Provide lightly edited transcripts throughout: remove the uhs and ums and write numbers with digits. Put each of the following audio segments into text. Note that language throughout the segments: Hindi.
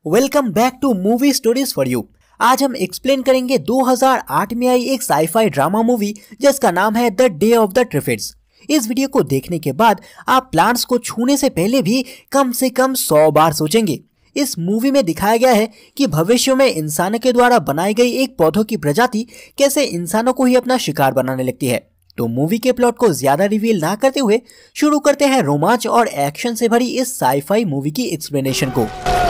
Welcome back to movie stories for you. आज हम एक्सप्लेन करेंगे 2008 में आई एक साईफाई ड्रामा मूवी जिसका नाम है the day of the triffids. इस वीडियो को देखने के बाद आप प्लांट्स को छूने से पहले भी कम से कम 100 बार सोचेंगे। इस मूवी में दिखाया गया है कि भविष्य में इंसानों के द्वारा बनाई गई एक पौधों की प्रजाति कैसे इंसानों को ही अपना शिकार बनाने लगती है। तो मूवी के प्लॉट को ज्यादा रिवील ना करते हुए शुरू करते हैं रोमांच और एक्शन से भरी इस साईफाई मूवी की एक्सप्लेनेशन को।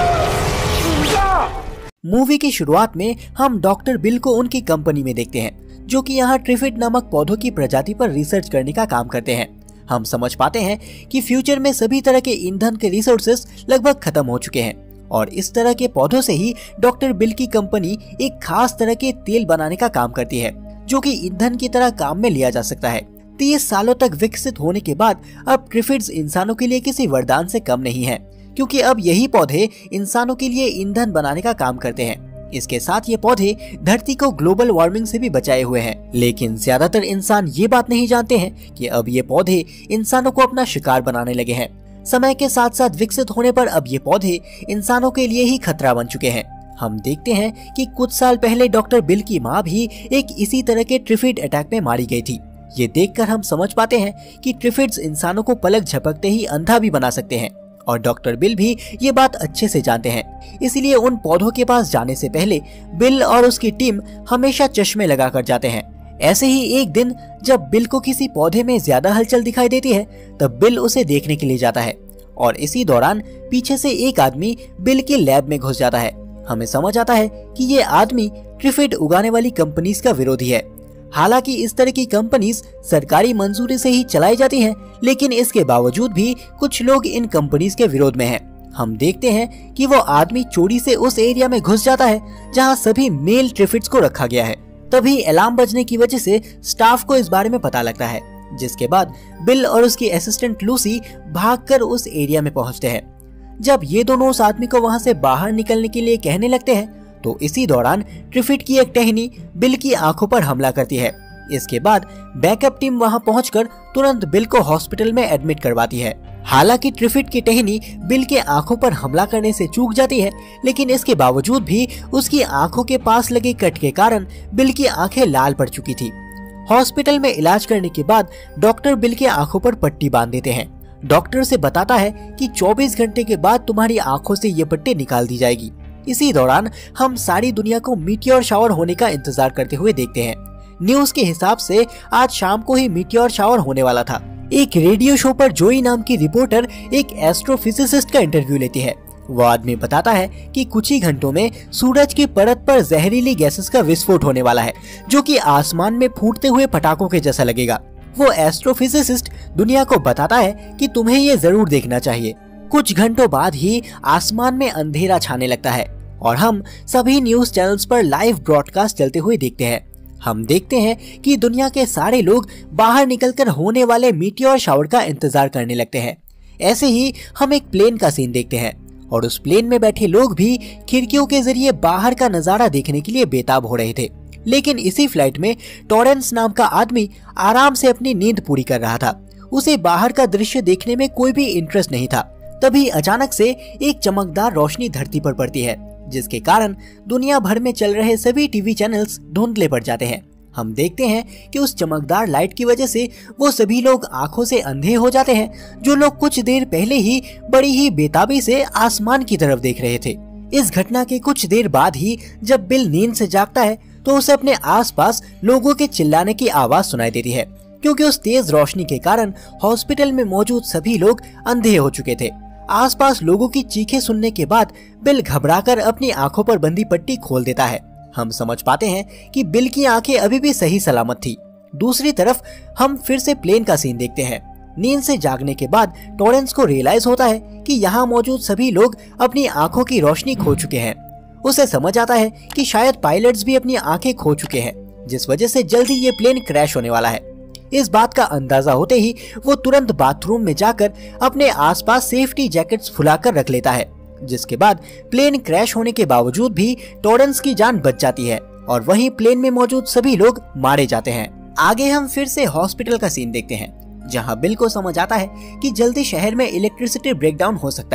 मूवी की शुरुआत में हम डॉक्टर बिल को उनकी कंपनी में देखते हैं जो कि यहाँ ट्रिफिड नामक पौधों की प्रजाति पर रिसर्च करने का काम करते हैं। हम समझ पाते हैं कि फ्यूचर में सभी तरह के ईंधन के रिसोर्सेस लगभग खत्म हो चुके हैं और इस तरह के पौधों से ही डॉक्टर बिल की कंपनी एक खास तरह के तेल बनाने का काम करती है जो कि ईंधन की तरह काम में लिया जा सकता है। 30 सालों तक विकसित होने के बाद अब ट्रिफिड्स इंसानों के लिए किसी वरदान से कम नहीं है, क्योंकि अब यही पौधे इंसानों के लिए ईंधन बनाने का काम करते हैं। इसके साथ ये पौधे धरती को ग्लोबल वार्मिंग से भी बचाए हुए हैं, लेकिन ज्यादातर इंसान ये बात नहीं जानते हैं कि अब ये पौधे इंसानों को अपना शिकार बनाने लगे हैं। समय के साथ साथ विकसित होने पर अब ये पौधे इंसानों के लिए ही खतरा बन चुके हैं। हम देखते हैं कि कुछ साल पहले डॉक्टर बिल की माँ भी एक इसी तरह के ट्रिफिड अटैक में मारी गई थी। ये देखकर हम समझ पाते हैं कि ट्रिफिड्स इंसानों को पलक झपकते ही अंधा भी बना सकते हैं और डॉक्टर बिल भी ये बात अच्छे से जानते हैं। इसलिए उन पौधों के पास जाने से पहले बिल और उसकी टीम हमेशा चश्मे लगाकर जाते हैं। ऐसे ही एक दिन जब बिल को किसी पौधे में ज्यादा हलचल दिखाई देती है तब बिल उसे देखने के लिए जाता है और इसी दौरान पीछे से एक आदमी बिल के लैब में घुस जाता है। हमें समझ आता है कि ये आदमी ट्रिफिड उगाने वाली कंपनीज का विरोधी है। हालांकि इस तरह की कंपनीज सरकारी मंजूरी से ही चलाई जाती हैं, लेकिन इसके बावजूद भी कुछ लोग इन कंपनीज के विरोध में हैं। हम देखते हैं कि वो आदमी चोरी से उस एरिया में घुस जाता है जहां सभी मेल ट्रिफिड्स को रखा गया है। तभी अलार्म बजने की वजह से स्टाफ को इस बारे में पता लगता है, जिसके बाद बिल और उसकी असिस्टेंट लूसी भागकर उस एरिया में पहुंचते हैं। जब ये दोनों उस आदमी को वहां से बाहर निकलने के लिए कहने लगते हैं तो इसी दौरान ट्रिफिड की एक टहनी बिल की आंखों पर हमला करती है। इसके बाद बैकअप टीम वहां पहुंचकर तुरंत बिल को हॉस्पिटल में एडमिट करवाती है। हालांकि ट्रिफिड की टहनी बिल के आंखों पर हमला करने से चूक जाती है, लेकिन इसके बावजूद भी उसकी आंखों के पास लगे कट के कारण बिल की आंखें लाल पड़ चुकी थी। हॉस्पिटल में इलाज करने के बाद डॉक्टर बिल के आंखों पर पट्टी बांध देते हैं। डॉक्टर से बताता है कि 24 घंटे के बाद तुम्हारी आंखों से ये पट्टी निकाल दी जाएगी। इसी दौरान हम सारी दुनिया को मीटियोर शावर होने का इंतजार करते हुए देखते हैं। न्यूज के हिसाब से आज शाम को ही मीटियोर शावर होने वाला था। एक रेडियो शो पर जोई नाम की रिपोर्टर एक एस्ट्रोफिजिसिस्ट का इंटरव्यू लेती है। वो आदमी बताता है कि कुछ ही घंटों में सूरज की परत पर जहरीली गैसेस का विस्फोट होने वाला है, जो कि आसमान में फूटते हुए पटाखों के जैसा लगेगा। वो एस्ट्रोफिजिसिस्ट दुनिया को बताता है कि तुम्हें ये जरूर देखना चाहिए। कुछ घंटों बाद ही आसमान में अंधेरा छाने लगता है और हम सभी न्यूज चैनल्स पर लाइव ब्रॉडकास्ट चलते हुए देखते हैं। हम देखते हैं कि दुनिया के सारे लोग बाहर निकलकर होने वाले मीटियोर शावर का इंतजार करने लगते हैं। ऐसे ही हम एक प्लेन का सीन देखते हैं और उस प्लेन में बैठे लोग भी खिड़कियों के जरिए बाहर का नजारा देखने के लिए बेताब हो रहे थे। लेकिन इसी फ्लाइट में टॉरेंस नाम का आदमी आराम से अपनी नींद पूरी कर रहा था। उसे बाहर का दृश्य देखने में कोई भी इंटरेस्ट नहीं था। तभी अचानक से एक चमकदार रोशनी धरती पर पड़ती है, जिसके कारण दुनिया भर में चल रहे सभी टीवी चैनल्स धुंधले पड़ जाते हैं। हम देखते हैं कि उस चमकदार लाइट की वजह से वो सभी लोग आंखों से अंधे हो जाते हैं, जो लोग कुछ देर पहले ही बड़ी ही बेताबी से आसमान की तरफ देख रहे थे। इस घटना के कुछ देर बाद ही जब बिल नींद से जागता है तो उसे अपने आसपास लोगों के चिल्लाने की आवाज सुनाई देती है, क्योंकि उस तेज रोशनी के कारण हॉस्पिटल में मौजूद सभी लोग अंधे हो चुके थे। आसपास लोगों की चीखें सुनने के बाद बिल घबराकर अपनी आंखों पर बंधी पट्टी खोल देता है। हम समझ पाते हैं कि बिल की आंखें अभी भी सही सलामत थी। दूसरी तरफ हम फिर से प्लेन का सीन देखते हैं। नींद से जागने के बाद टॉरेंस को रियलाइज होता है कि यहाँ मौजूद सभी लोग अपनी आंखों की रोशनी खो चुके हैं। उसे समझ आता है कि शायद पायलट्स भी अपनी आंखें खो चुके हैं, जिस वजह से जल्दी ये प्लेन क्रैश होने वाला है। इस बात का अंदाजा होते ही वो तुरंत बाथरूम में जाकर अपने आसपास सेफ्टी जैकेट्स फुलाकर रख लेता है, जिसके बाद प्लेन क्रैश होने के बावजूद भी टॉरेंस की जान बच जाती है और वहीं प्लेन में मौजूद सभी लोग मारे जाते हैं। आगे हम फिर से हॉस्पिटल का सीन देखते हैं, जहां बिल को समझ आता है कि जल्दी शहर में इलेक्ट्रिसिटी ब्रेकडाउन हो सकता है।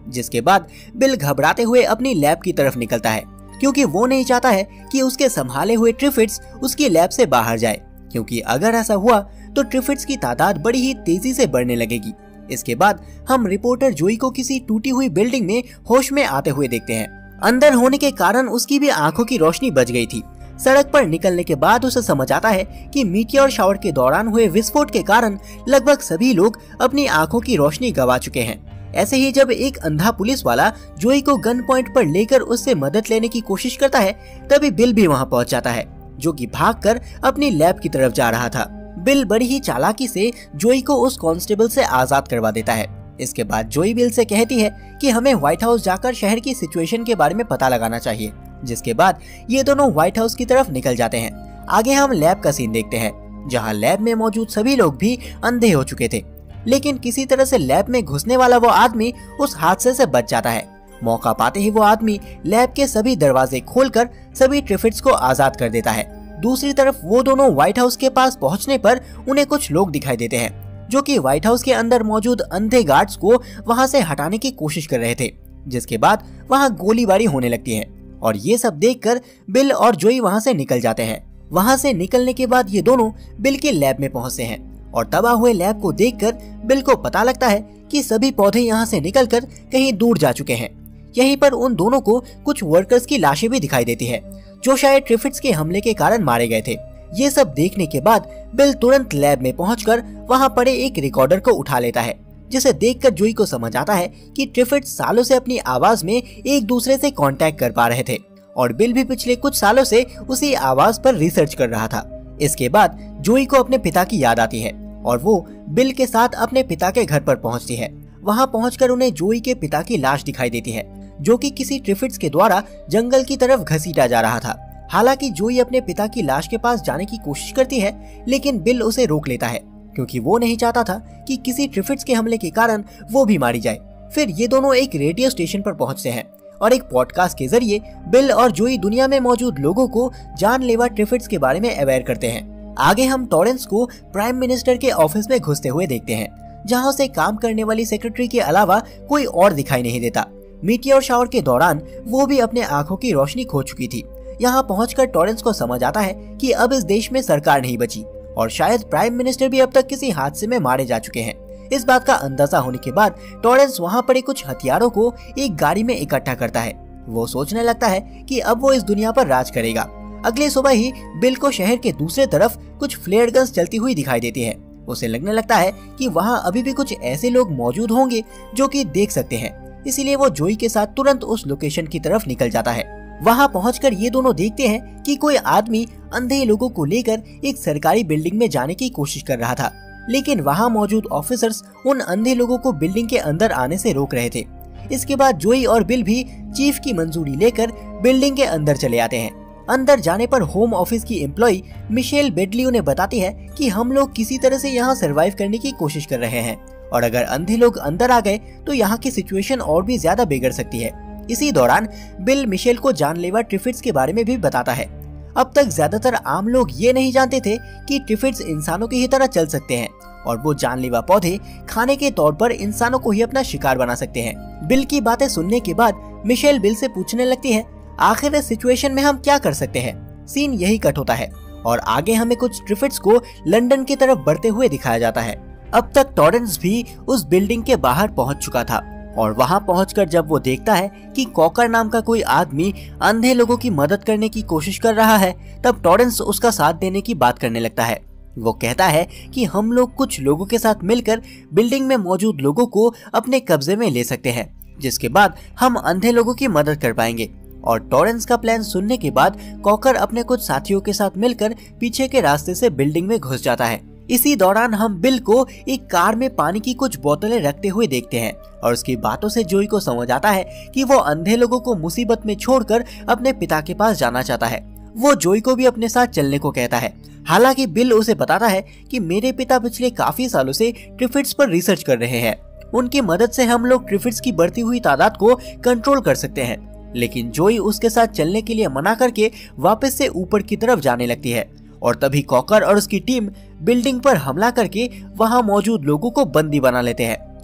जिसके बाद बिल घबराते हुए अपनी लैब की तरफ निकलता है, क्योंकि वो नहीं चाहता है कि उसके संभाले हुए ट्रिफिड्स उसकी लैब से बाहर जाए, क्योंकि अगर ऐसा हुआ तो ट्रिफिड्स की तादाद बड़ी ही तेजी से बढ़ने लगेगी। इसके बाद हम रिपोर्टर जोई को किसी टूटी हुई बिल्डिंग में होश में आते हुए देखते हैं। अंदर होने के कारण उसकी भी आंखों की रोशनी बच गई थी। सड़क पर निकलने के बाद उसे समझ आता है कि मीटियोर शावर के दौरान हुए विस्फोट के कारण लगभग सभी लोग अपनी आंखों की रोशनी गंवा चुके हैं। ऐसे ही जब एक अंधा पुलिस वाला जोई को गन पॉइंट पर लेकर उससे मदद लेने की कोशिश करता है, तभी बिल भी वहां पहुंच जाता है, जो कि भागकर अपनी लैब की तरफ जा रहा था। बिल बड़ी ही चालाकी से जोई को उस कांस्टेबल से आजाद करवा देता है। इसके बाद जोई बिल से कहती है कि हमें व्हाइट हाउस जाकर शहर की सिचुएशन के बारे में पता लगाना चाहिए, जिसके बाद ये दोनों व्हाइट हाउस की तरफ निकल जाते हैं। आगे हम लैब का सीन देखते हैं, जहां लैब में मौजूद सभी लोग भी अंधे हो चुके थे, लेकिन किसी तरह से लैब में घुसने वाला वो आदमी उस हादसे से बच जाता है। मौका पाते ही वो आदमी लैब के सभी दरवाजे खोलकर सभी ट्रिफिड्स को आजाद कर देता है। दूसरी तरफ वो दोनों व्हाइट हाउस के पास पहुंचने पर उन्हें कुछ लोग दिखाई देते हैं, जो कि व्हाइट हाउस के अंदर मौजूद अंधे गार्ड्स को वहां से हटाने की कोशिश कर रहे थे, जिसके बाद वहां गोलीबारी होने लगती है। और ये सब देखकर बिल और जोई वहां से निकल जाते हैं। वहां से निकलने के बाद ये दोनों बिल के लैब में पहुंचते हैं और तबाह हुए लैब को देखकर बिल को पता लगता है कि सभी पौधे यहाँ से निकलकर कहीं दूर जा चुके हैं। यहीं पर उन दोनों को कुछ वर्कर्स की लाशें भी दिखाई देती है, जो शायद ट्रिफिड्स के हमले के कारण मारे गए थे। ये सब देखने के बाद बिल तुरंत लैब में पहुंचकर वहां पड़े एक रिकॉर्डर को उठा लेता है, जिसे देखकर जोई को समझ आता है कि ट्रिफिड्स सालों से अपनी आवाज में एक दूसरे से कांटेक्ट कर पा रहे थे और बिल भी पिछले कुछ सालों से उसी आवाज पर रिसर्च कर रहा था। इसके बाद जोई को अपने पिता की याद आती है और वो बिल के साथ अपने पिता के घर पर पहुंचती है। वहां पहुंचकर उन्हें जोई के पिता की लाश दिखाई देती है, जो कि किसी ट्रिफिड्स के द्वारा जंगल की तरफ घसीटा जा रहा था। हालांकि जोई अपने पिता की लाश के पास जाने की कोशिश करती है, लेकिन बिल उसे रोक लेता है, क्योंकि वो नहीं चाहता था कि किसी ट्रिफिड्स के हमले के कारण वो भी मारी जाए। फिर ये दोनों एक रेडियो स्टेशन पर पहुंचते हैं और एक पॉडकास्ट के जरिए बिल और जोई दुनिया में मौजूद लोगों को जानलेवा ट्रिफिड्स के बारे में अवेयर करते हैं। आगे हम टॉरेंस को प्राइम मिनिस्टर के ऑफिस में घुसते हुए देखते हैं, जहां उसे काम करने वाली सेक्रेटरी के अलावा कोई और दिखाई नहीं देता। मीटियोर शावर के दौरान वो भी अपने आंखों की रोशनी खो चुकी थी। यहाँ पहुंचकर टॉरेंस को समझ आता है कि अब इस देश में सरकार नहीं बची और शायद प्राइम मिनिस्टर भी अब तक किसी हादसे में मारे जा चुके हैं। इस बात का अंदाजा होने के बाद टॉरेंस वहाँ पड़े कुछ हथियारों को एक गाड़ी में इकट्ठा करता है। वो सोचने लगता है कि अब वो इस दुनिया पर राज करेगा। अगले सुबह ही बिल को शहर के दूसरे तरफ कुछ फ्लेयर गन्स चलती हुई दिखाई देती है। उसे लगने लगता है कि वहाँ अभी भी कुछ ऐसे लोग मौजूद होंगे जो कि देख सकते हैं, इसीलिए वो जोई के साथ तुरंत उस लोकेशन की तरफ निकल जाता है। वहाँ पहुंचकर ये दोनों देखते हैं कि कोई आदमी अंधे लोगों को लेकर एक सरकारी बिल्डिंग में जाने की कोशिश कर रहा था, लेकिन वहाँ मौजूद ऑफिसर्स उन अंधे लोगों को बिल्डिंग के अंदर आने से रोक रहे थे। इसके बाद जोई और बिल भी चीफ की मंजूरी लेकर बिल्डिंग के अंदर चले आते हैं। अंदर जाने पर होम ऑफिस की एम्प्लॉय मिशेल बेडली उन्हें बताती है कि हम लोग किसी तरह से यहाँ सरवाइव करने की कोशिश कर रहे हैं और अगर अंधे लोग अंदर आ गए तो यहाँ की सिचुएशन और भी ज्यादा बिगड़ सकती है। इसी दौरान बिल मिशेल को जानलेवा ट्रिफिड्स के बारे में भी बताता है। अब तक ज्यादातर आम लोग ये नहीं जानते थे कि ट्रिफिड्स इंसानों की ही तरह चल सकते हैं और वो जानलेवा पौधे खाने के तौर पर इंसानों को ही अपना शिकार बना सकते हैं। बिल की बातें सुनने के बाद मिशेल बिल से पूछने लगती है, आखिर इस सिचुएशन में हम क्या कर सकते हैं। सीन यही कट होता है और आगे हमें कुछ ट्रिफिड्स को लंदन की तरफ बढ़ते हुए दिखाया जाता है। अब तक टॉरेंस भी उस बिल्डिंग के बाहर पहुंच चुका था और वहां पहुंचकर जब वो देखता है कि कॉकर नाम का कोई आदमी अंधे लोगों की मदद करने की कोशिश कर रहा है, तब टॉरेंस उसका साथ देने की बात करने लगता है। वो कहता है कि हम लोग कुछ लोगों के साथ मिलकर बिल्डिंग में मौजूद लोगों को अपने कब्जे में ले सकते हैं, जिसके बाद हम अंधे लोगों की मदद कर पाएंगे। और टॉरेंस का प्लान सुनने के बाद कॉकर अपने कुछ साथियों के साथ मिलकर पीछे के रास्ते से बिल्डिंग में घुस जाता है। इसी दौरान हम बिल को एक कार में पानी की कुछ बोतलें रखते हुए देखते हैं और उसकी बातों से जोई को समझ आता है कि वो अंधे लोगों को मुसीबत में छोड़कर अपने पिता के पास जाना चाहता है। वो जोई को भी अपने साथ चलने को कहता है। हालांकि बिल उसे बताता है कि मेरे पिता पिछले काफी सालों से ट्रिफिड्स पर रिसर्च कर रहे हैं, उनकी मदद से हम लोग ट्रिफिड्स की बढ़ती हुई तादाद को कंट्रोल कर सकते हैं। लेकिन जोई उसके साथ चलने के लिए मना करके वापस से ऊपर की तरफ जाने लगती है और तभी कॉकर और उसकी टीम बिल्डिंग पर हमला करके वहां मौजूद लोगों को बंदी बना लेते हैं।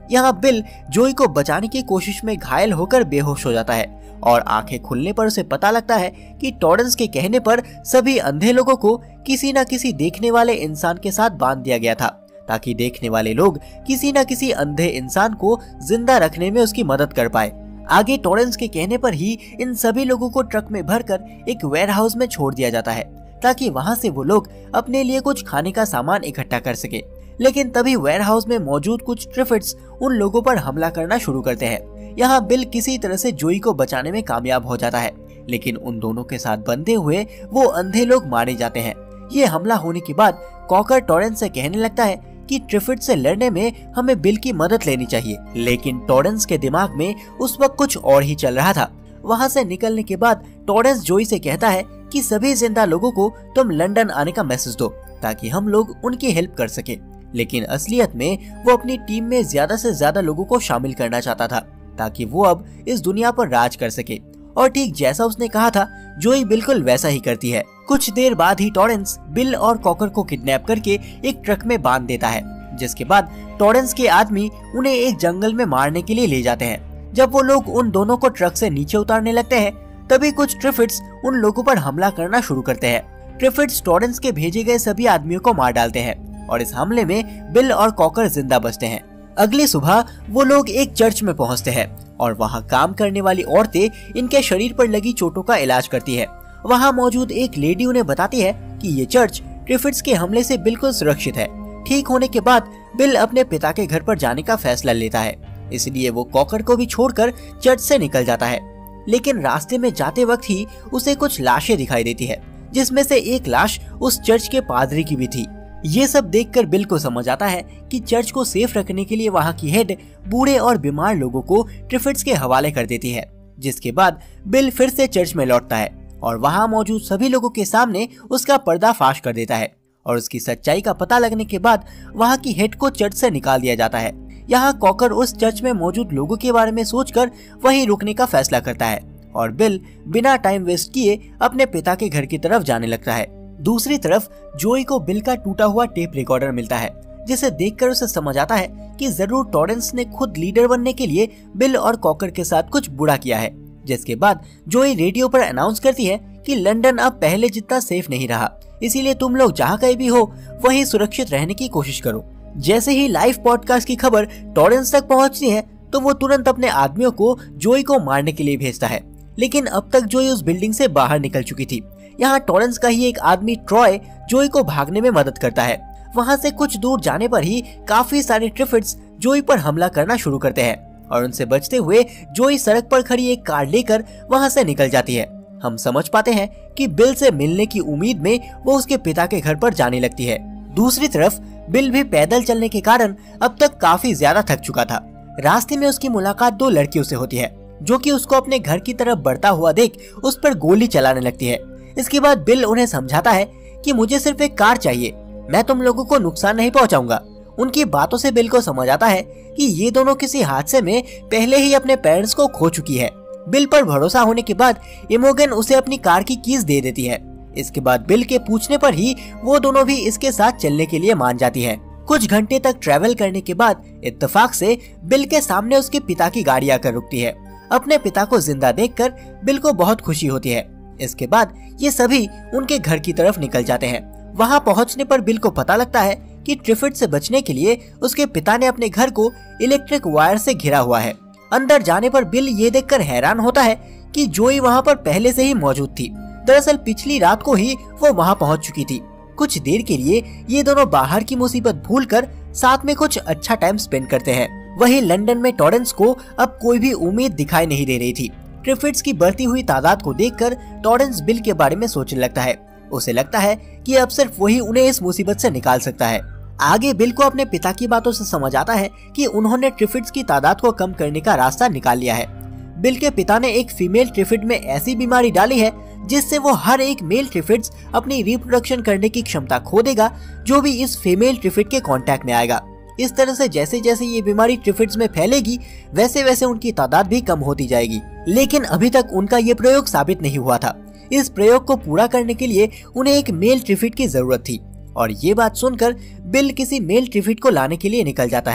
यहाँ बिल जोई को बचाने की कोशिश में घायल होकर बेहोश हो जाता है और आंखें खुलने पर उसे पता लगता है कि टॉरेंस के कहने पर सभी अंधे लोगों को किसी न किसी देखने वाले इंसान के साथ बांध दिया गया था, ताकि देखने वाले लोग किसी न किसी अंधे इंसान को जिंदा रखने में उसकी मदद कर पाए। आगे टॉरेंस के कहने पर ही इन सभी लोगों को ट्रक में भरकर एक वेयरहाउस में छोड़ दिया जाता है, ताकि वहां से वो लोग अपने लिए कुछ खाने का सामान इकट्ठा कर सके। लेकिन तभी वेयरहाउस में मौजूद कुछ ट्रिफिड्स उन लोगों पर हमला करना शुरू करते हैं। यहाँ बिल किसी तरह से जोई को बचाने में कामयाब हो जाता है, लेकिन उन दोनों के साथ बंधे हुए वो अंधे लोग मारे जाते हैं। ये हमला होने के बाद कॉकर टॉरेंस से कहने लगता है कि ट्रिफिड से लड़ने में हमें बिल की मदद लेनी चाहिए, लेकिन टॉरेंस के दिमाग में उस वक्त कुछ और ही चल रहा था। वहाँ से निकलने के बाद टॉरेंस जोई से कहता है कि सभी जिंदा लोगों को तुम लंदन आने का मैसेज दो, ताकि हम लोग उनकी हेल्प कर सके। लेकिन असलियत में वो अपनी टीम में ज्यादा से ज्यादा लोगों को शामिल करना चाहता था, ताकि वो अब इस दुनिया पर राज कर सके। और ठीक जैसा उसने कहा था, जोई बिल्कुल वैसा ही करती है। कुछ देर बाद ही टॉरेंस बिल और कॉकर को किडनैप करके एक ट्रक में बांध देता है, जिसके बाद टॉरेंस के आदमी उन्हें एक जंगल में मारने के लिए ले जाते हैं। जब वो लोग उन दोनों को ट्रक से नीचे उतारने लगते हैं, तभी कुछ ट्रिफिड्स उन लोगों पर हमला करना शुरू करते हैं। ट्रिफिड्स टॉरेंस के भेजे गए सभी आदमियों को मार डालते हैं और इस हमले में बिल और कॉकर जिंदा बचते हैं। अगली सुबह वो लोग एक चर्च में पहुंचते हैं और वहां काम करने वाली औरतें इनके शरीर पर लगी चोटों का इलाज करती है। वहां मौजूद एक लेडी उन्हें बताती है कि ये चर्च ट्रिफिड्स के हमले से बिल्कुल सुरक्षित है। ठीक होने के बाद बिल अपने पिता के घर पर जाने का फैसला लेता है, इसलिए वो कॉकर को भी छोड़कर चर्च से निकल जाता है। लेकिन रास्ते में जाते वक्त ही उसे कुछ लाशें दिखाई देती है, जिसमें से एक लाश उस चर्च के पादरी की भी थी। ये सब देखकर बिल को समझ आता है कि चर्च को सेफ रखने के लिए वहाँ की हेड बूढ़े और बीमार लोगों को ट्रिफिड्स के हवाले कर देती है। जिसके बाद बिल फिर से चर्च में लौटता है और वहाँ मौजूद सभी लोगों के सामने उसका पर्दाफाश कर देता है और उसकी सच्चाई का पता लगने के बाद वहाँ की हेड को चर्च से निकाल दिया जाता है। यहाँ कॉकर उस चर्च में मौजूद लोगों के बारे में सोचकर वहीं रुकने का फैसला करता है और बिल बिना टाइम वेस्ट किए अपने पिता के घर की तरफ जाने लगता है। दूसरी तरफ जोई को बिल का टूटा हुआ टेप रिकॉर्डर मिलता है, जिसे देखकर उसे समझ आता है कि जरूर टॉरेंस ने खुद लीडर बनने के लिए बिल और कॉकर के साथ कुछ बुरा किया है। जिसके बाद जोई रेडियो पर अनाउंस करती है कि लंदन अब पहले जितना सेफ नहीं रहा, इसीलिए तुम लोग जहाँ कहीं भी हो वहीं सुरक्षित रहने की कोशिश करो। जैसे ही लाइव पॉडकास्ट की खबर टॉरेंस तक पहुँचती है तो वो तुरंत अपने आदमियों को जोई को मारने के लिए भेजता है, लेकिन अब तक जोई उस बिल्डिंग से बाहर निकल चुकी थी। यहाँ टॉरेंस का ही एक आदमी ट्रॉय जोई को भागने में मदद करता है। वहाँ से कुछ दूर जाने पर ही काफी सारे ट्रिफिड्स जोई पर हमला करना शुरू करते हैं और उनसे बचते हुए जोई सड़क पर खड़ी एक कार लेकर वहाँ से निकल जाती है। हम समझ पाते हैं कि बिल से मिलने की उम्मीद में वो उसके पिता के घर पर जाने लगती है। दूसरी तरफ बिल भी पैदल चलने के कारण अब तक काफी ज्यादा थक चुका था। रास्ते में उसकी मुलाकात दो लड़कियों से होती है, जो कि उसको अपने घर की तरफ बढ़ता हुआ देख उस पर गोली चलाने लगती है। इसके बाद बिल उन्हें समझाता है कि मुझे सिर्फ एक कार चाहिए, मैं तुम लोगों को नुकसान नहीं पहुंचाऊंगा। उनकी बातों से बिल को समझ आता है कि ये दोनों किसी हादसे में पहले ही अपने पेरेंट्स को खो चुकी है। बिल पर भरोसा होने के बाद इमोगन उसे अपनी कार की कीज दे देती है। इसके बाद बिल के पूछने पर ही वो दोनों भी इसके साथ चलने के लिए मान जाती है। कुछ घंटे तक ट्रेवल करने के बाद इत्तेफाक से बिल के सामने उसके पिता की गाड़ी आकर रुकती है। अपने पिता को जिंदा देखकर बिल को बहुत खुशी होती है। इसके बाद ये सभी उनके घर की तरफ निकल जाते हैं। वहां पहुंचने पर बिल को पता लगता है कि ट्रिफिड से बचने के लिए उसके पिता ने अपने घर को इलेक्ट्रिक वायर से घिरा हुआ है। अंदर जाने पर बिल ये देखकर हैरान होता है कि जोई वहां पर पहले से ही मौजूद थी। दरअसल पिछली रात को ही वो वहां पहुंच चुकी थी। कुछ देर के लिए ये दोनों बाहर की मुसीबत भूलकर साथ में कुछ अच्छा टाइम स्पेंड करते हैं। वहीं लंदन में टॉरेंस को अब कोई भी उम्मीद दिखाई नहीं दे रही थी। ट्रिफिड्स की बढ़ती हुई तादाद को देखकर टॉरेंस बिल के बारे में सोचने लगता है। उसे लगता है कि अब सिर्फ वही उन्हें इस मुसीबत से निकाल सकता है। आगे बिल को अपने पिता की बातों से समझ आता है कि उन्होंने ट्रिफिड्स की तादाद को कम करने का रास्ता निकाल लिया है। बिल के पिता ने एक फीमेल ट्रिफिड में ऐसी बीमारी डाली है जिससे वो हर एक मेल ट्रिफिड्स अपनी रिप्रोडक्शन करने की क्षमता खो देगा जो भी इस फीमेल ट्रिफिड के कांटेक्ट में आएगा। इस तरह से जैसे जैसे ये बीमारी ट्रिफिड्स में फैलेगी वैसे वैसे उनकी तादाद भी कम होती जाएगी। लेकिन अभी तक उनका ये प्रयोग साबित नहीं हुआ था। इस प्रयोग को पूरा करने के लिए उन्हें एक मेल ट्रिफिड की जरूरत थी और ये बात सुनकर बिल किसी मेल ट्रिफिड को लाने के लिए निकल जाता है।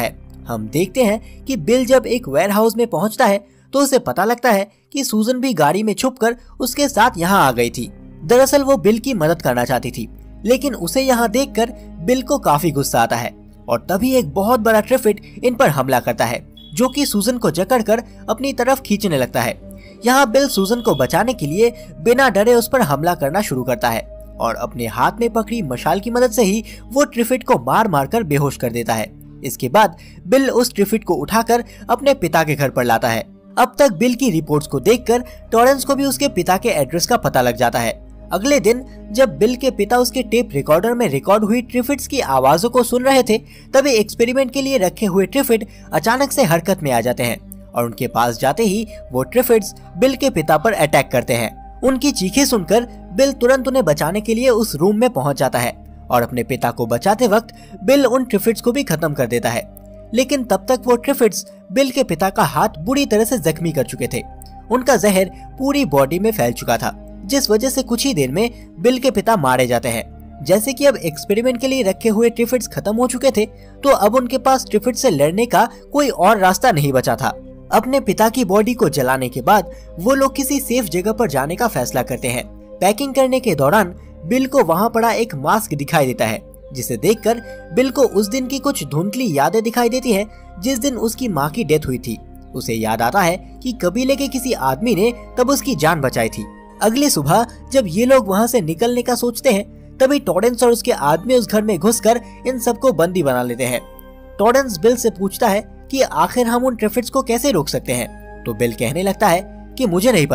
हम देखते हैं कि बिल जब एक वेयरहाउस में पहुंचता है तो उसे पता लगता है कि सूजन भी गाड़ी में छुपकर उसके साथ यहाँ आ गई थी। दरअसल वो बिल की मदद करना चाहती थी, लेकिन उसे यहाँ देखकर बिल को काफी गुस्सा आता है और तभी एक बहुत बड़ा ट्रिफिड इन पर हमला करता है, जो कि सूजन को जकड़कर अपनी तरफ खींचने लगता है। यहाँ बिल सूजन को बचाने के लिए बिना डरे उस पर हमला करना शुरू करता है और अपने हाथ में पकड़ी मशाल की मदद से ही वो ट्रिफिड को मार मार कर बेहोश कर देता है। इसके बाद बिल उस ट्रिफिड को उठाकर अपने पिता के घर पर लाता है। अब तक बिल की रिपोर्ट्स को देखकर टॉरेंस को भी उसके पिता के एड्रेस का पता लग जाता है। अगले दिन जब बिल के पिता उसके टेप रिकॉर्डर में रिकॉर्ड हुई ट्रिफिड्स की आवाजों को सुन रहे थे, तभी एक्सपेरिमेंट के लिए रखे हुए ट्रिफिड अचानक से हरकत में आ जाते हैं और उनके पास जाते ही वो ट्रिफिड्स बिल के पिता पर अटैक करते हैं। उनकी चीखें सुनकर बिल तुरंत उन्हें बचाने के लिए उस रूम में पहुंच जाता है और अपने पिता को बचाते वक्त बिल उन ट्रिफिड्स को भी खत्म कर देता है। लेकिन तब तक वो ट्रिफिड्स बिल के पिता का हाथ बुरी तरह से जख्मी कर चुके थे। उनका जहर पूरी बॉडी में फैल चुका था, जिस वजह से कुछ ही देर में बिल के पिता मारे जाते हैं। जैसे कि अब एक्सपेरिमेंट के लिए रखे हुए ट्रिफिड्स खत्म हो चुके थे, तो अब उनके पास ट्रिफिड्स से लड़ने का कोई और रास्ता नहीं बचा था। अपने पिता की बॉडी को जलाने के बाद वो लोग किसी सेफ जगह पर जाने का फैसला करते हैं। पैकिंग करने के दौरान बिल को वहाँ पड़ा एक मास्क दिखाई देता है, जिसे देखकर बिल को उस दिन की कुछ धुंधली यादें दिखाई देती है जिस दिन उसकी माँ की डेथ हुई थी। उसे याद आता है कि कबीले के किसी आदमी ने तब उसकी जान बचाई थी। अगली सुबह जब ये लोग वहाँ से निकलने का सोचते हैं, तभी टॉरेंस और उसके आदमी उस घर में घुसकर इन सबको बंदी बना लेते हैं। टॉरेंस बिल से पूछता है कि आखिर हम उन ट्रिफिड्स को कैसे रोक सकते हैं, तो बिल कहने लगता है कि मुझे नहीं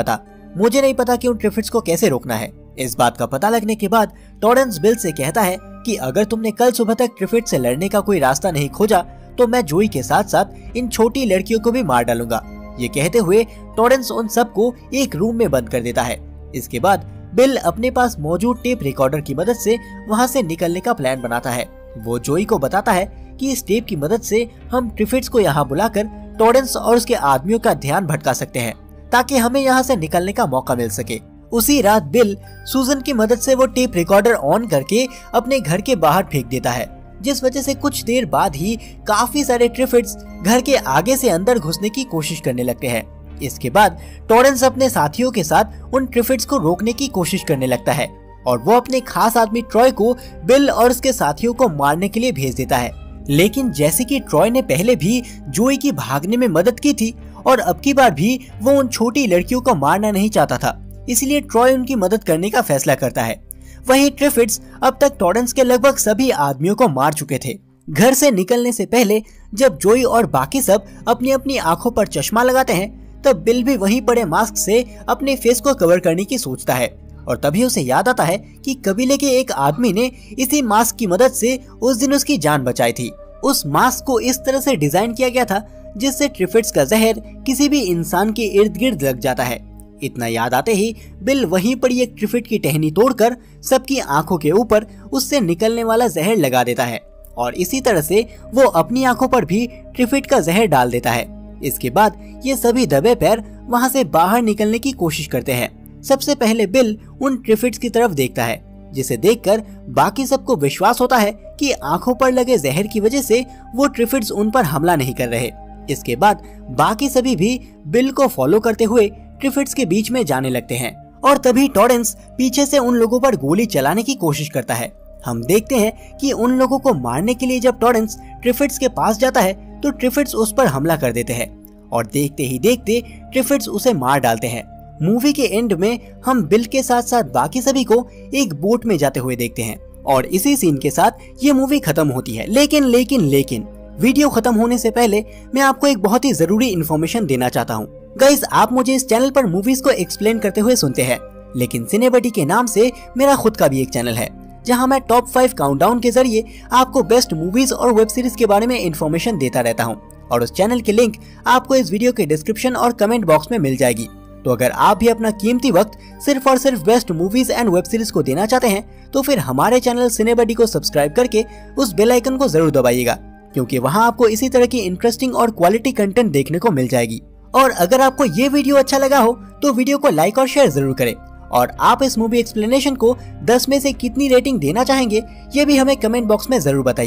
पता कि उन ट्रिफिड्स को कैसे रोकना है। इस बात का पता लगने के बाद टॉरेंस बिल से कहता है कि अगर तुमने कल सुबह तक ट्रिफिड से लड़ने का कोई रास्ता नहीं खोजा तो मैं जोई के साथ साथ इन छोटी लड़कियों को भी मार डालूंगा। ये कहते हुए टॉरेंस उन सबको एक रूम में बंद कर देता है। इसके बाद बिल अपने पास मौजूद टेप रिकॉर्डर की मदद से वहाँ से निकलने का प्लान बनाता है। वो जोई को बताता है कि इस टेप की मदद से हम ट्रिफिड्स को यहाँ बुलाकर टॉरेंस और उसके आदमियों का ध्यान भटका सकते हैं, ताकि हमें यहाँ से निकलने का मौका मिल सके। उसी रात बिल सूजन की मदद से वो टेप रिकॉर्डर ऑन करके अपने घर के बाहर फेंक देता है, जिस वजह से कुछ देर बाद ही काफी सारे ट्रिफिड्स घर के आगे से अंदर घुसने की कोशिश करने लगते हैं। इसके बाद टॉरेंस अपने साथियों के साथ उन ट्रिफिड्स को रोकने की कोशिश करने लगता है और वो अपने खास आदमी ट्रॉय को बिल और उसके साथियों को मारने के लिए भेज देता है। लेकिन जैसे कि ट्रॉय ने पहले भी जोई की भागने में मदद की थी और अब की बार भी वो उन छोटी लड़कियों को मारना नहीं चाहता था, इसलिए ट्रॉय उनकी मदद करने का फैसला करता है। वहीं ट्रिफिड्स अब तक टॉरेंस के लगभग सभी आदमियों को मार चुके थे। घर से निकलने से पहले जब जोई और बाकी सब अपनी अपनी आंखों पर चश्मा लगाते हैं, तब बिल भी वहीं पड़े मास्क से अपने फेस को कवर करने की सोचता है और तभी उसे याद आता है कि कबीले के एक आदमी ने इसी मास्क की मदद से उस दिन उसकी जान बचाई थी। उस मास्क को इस तरह से डिजाइन किया गया था जिससे ट्रिफिड्स का जहर किसी भी इंसान के इर्द गिर्द लग जाता है। इतना याद आते ही बिल वहीं पड़ी एक ट्रिफिड की टहनी तोड़कर सबकी आंखों के ऊपर उससे निकलने वाला जहर लगा देता है और इसी तरह से वो अपनी आंखों पर भी ट्रिफिड का जहर डाल देता है। इसके बाद ये सभी दबे पैर वहां से बाहर निकलने की कोशिश करते हैं। सबसे पहले बिल उन ट्रिफिड्स की तरफ देखता है, जिसे देखकर बाकी सबको विश्वास होता है कि आंखों पर लगे जहर की वजह से वो ट्रिफिड्स उन पर हमला नहीं कर रहे। इसके बाद बाकी सभी भी बिल को फॉलो करते हुए ट्रिफिड्स के बीच में जाने लगते हैं और तभी टॉरेंस पीछे से उन लोगों पर गोली चलाने की कोशिश करता है। हम देखते हैं कि उन लोगों को मारने के लिए जब टॉरेंस ट्रिफिड्स के पास जाता है तो ट्रिफिड्स उस पर हमला कर देते हैं और देखते ही देखते ट्रिफिड्स उसे मार डालते हैं। मूवी के एंड में हम बिल के साथ साथ बाकी सभी को एक बोट में जाते हुए देखते हैं और इसी सीन के साथ ये मूवी खत्म होती है। लेकिन वीडियो खत्म होने से पहले मैं आपको एक बहुत ही जरूरी इन्फॉर्मेशन देना चाहता हूँ। गाइस, आप मुझे इस चैनल पर मूवीज को एक्सप्लेन करते हुए सुनते हैं, लेकिन सिनेबडी के नाम से मेरा खुद का भी एक चैनल है जहां मैं टॉप 5 काउंटडाउन के जरिए आपको बेस्ट मूवीज और वेब सीरीज के बारे में इन्फॉर्मेशन देता रहता हूं और उस चैनल की लिंक आपको इस वीडियो के डिस्क्रिप्शन और कमेंट बॉक्स में मिल जाएगी। तो अगर आप भी अपना कीमती वक्त सिर्फ और सिर्फ best movies and web series को देना चाहते हैं तो फिर हमारे चैनल सिनेबडी को सब्सक्राइब करके उस बेल आइकन को जरूर दबाइएगा, क्योंकि वहाँ आपको इसी तरह की इंटरेस्टिंग और क्वालिटी कंटेंट देखने को मिल जाएगी। और अगर आपको ये वीडियो अच्छा लगा हो तो वीडियो को लाइक और शेयर जरूर करें और आप इस मूवी एक्सप्लेनेशन को 10 में से कितनी रेटिंग देना चाहेंगे ये भी हमें कमेंट बॉक्स में जरूर बताइए।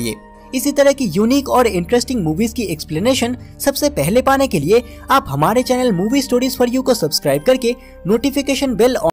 इसी तरह की यूनिक और इंटरेस्टिंग मूवीज की एक्सप्लेनेशन सबसे पहले पाने के लिए आप हमारे channel movie stories for you को सब्सक्राइब करके नोटिफिकेशन बेल